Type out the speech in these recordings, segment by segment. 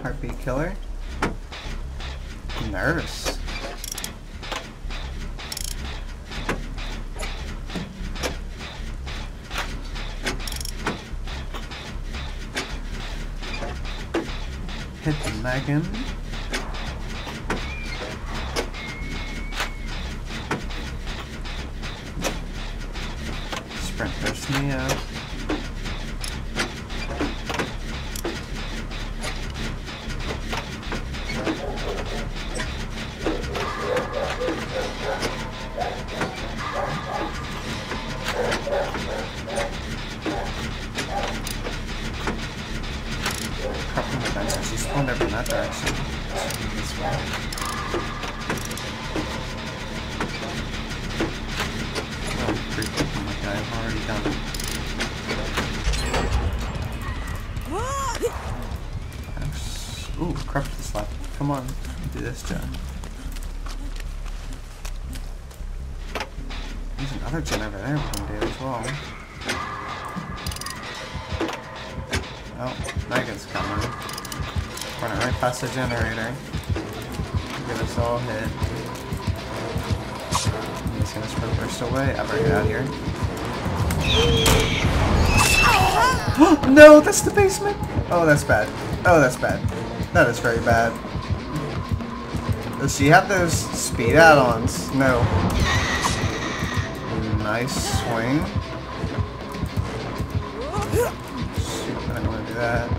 Heartbeat killer. Nurse. Hit the Megan. Sprint first Neo. She spawned over in that direction. This way. Oh, pretty quick. Oh my god, I've already done it. Ooh, crush the slap. Come on, do this, Jen. There's another Jen over there we can do as well. Oh, Megan's coming. Running right past the generator. Get us all hit. He's gonna sprint burst away. I better get out of here. No, that's the basement! Oh, that's bad. Oh, that's bad. That is very bad. Does she have those speed add-ons? No. Nice swing. Shoot, I don't want to do that.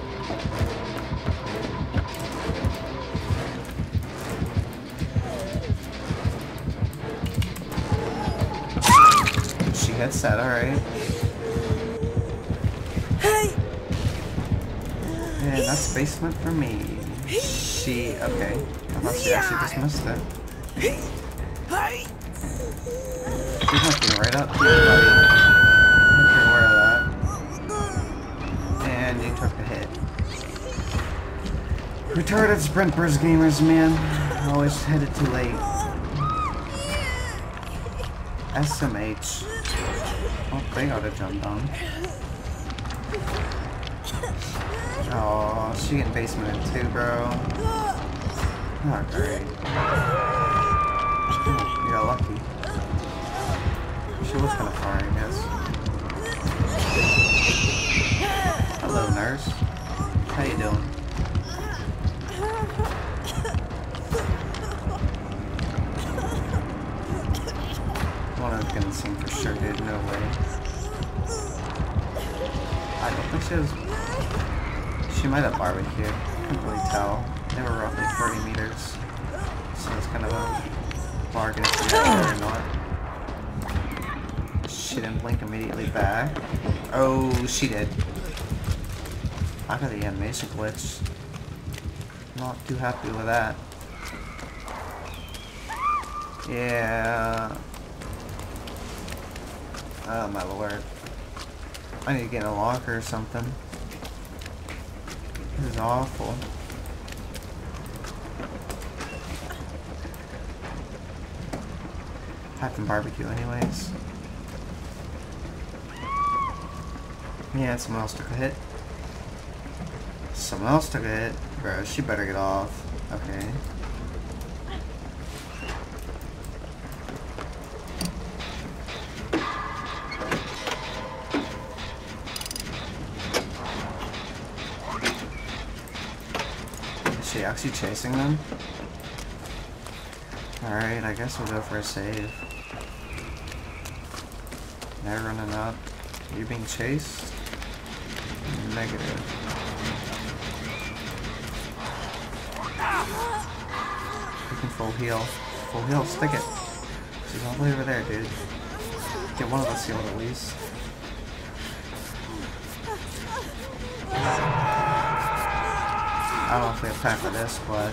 She hits that, alright. Yeah, that's basement for me. She, okay. I thought she actually just missed it. She's looking right up to you, buddy. If you're aware of that. And you took the hit. Retarded sprint burst gamers, man. Always headed too late. SMH. Oh, they got a jump on. Oh, she getting basement too, bro. Not great. You got lucky. She was kind of far, I guess. Hello, nurse. How you doing? One of them can sing for sure, dude. No way. I don't think she was. She might have barbecued. Couldn't really tell. They were roughly 40 meters. So it's kind of a bargain if you know or not. She didn't blink immediately back. Oh, she did. I got the animation glitch. Not too happy with that. Yeah. Oh my lord. I need to get in a locker or something. This is awful. Having barbecue anyways. Yeah, someone else took a hit. Someone else took a hit. Bro, she better get off. Okay. Is she actually chasing them? Alright, I guess we'll go for a save. They're running up. Are you being chased? Negative. Looking full heal. Full heal, stick it. She's all the way over there, dude. Get one of us healed at least. I don't know if we have time for this, but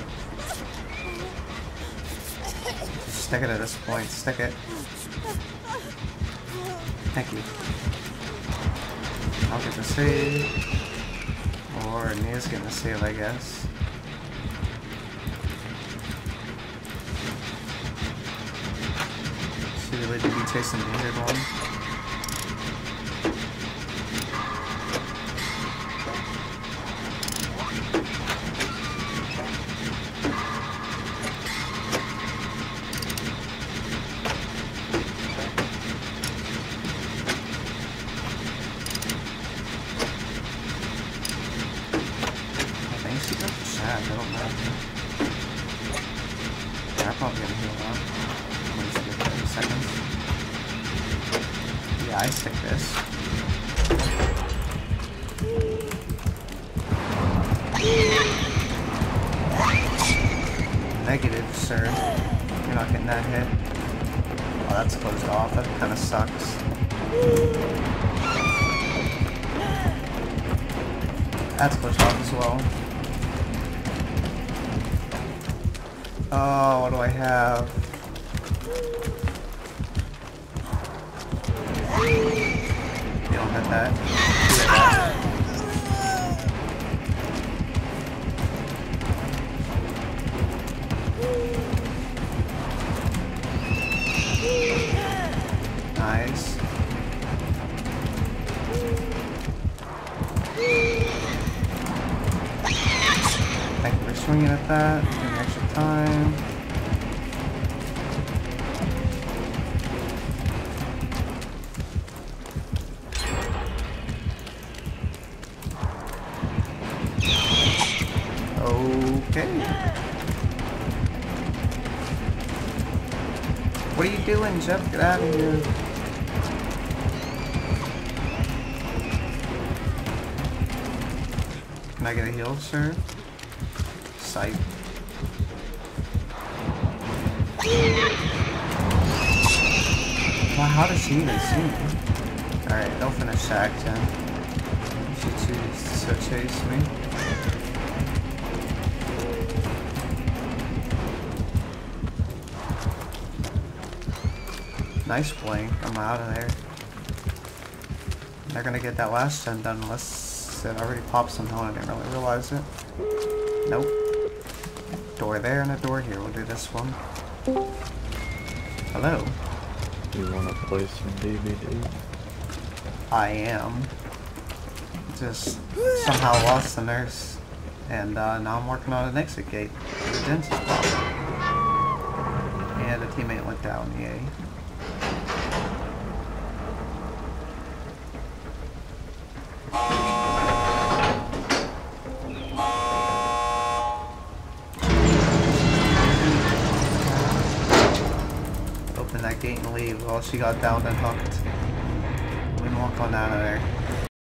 just stick it at this point. Stick it. Thank you. I'll get the save. Or Nia's getting the save, I guess. She really did be chasing the injured one. Yeah, I stick this. Negative, sir. You're not getting that hit. Oh, that's closed off. That kind of sucks. That's closed off as well. Oh, what do I have? You don't hit that. You hit that. Nice. Thank you for swinging at that. Give me extra time. Okay. What are you doing, Jeff? Get out of here. Can I get a heal, sir? Sight. Wow, how does he even see me? Alright, they'll finish Shaq then. She chooses to chase me. Nice blink. I'm out of there. They're gonna get that last gen done unless it already popped somehow and I didn't really realize it. Nope. Door there and a door here. We'll do this one. Hello. You wanna play some DVD? I am. Just somehow lost the nurse. And now I'm working on an exit gate for the dentist problem. And a teammate went down, yay. Open that gate and leave. Well, she got downed and hooked. We can walk on out of there.